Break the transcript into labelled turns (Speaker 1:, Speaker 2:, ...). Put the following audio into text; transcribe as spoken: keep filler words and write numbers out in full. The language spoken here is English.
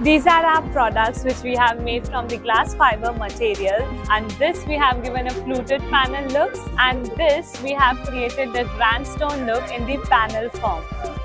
Speaker 1: These are our products which we have made from the glass fiber material, and this we have given a fluted panel look, and this we have created the grandstone look in the panel form.